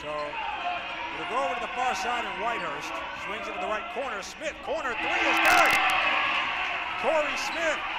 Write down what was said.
So it'll go over to the far side, and Whitehurst swings it to the right corner. Smith, corner three is good. Corey Smith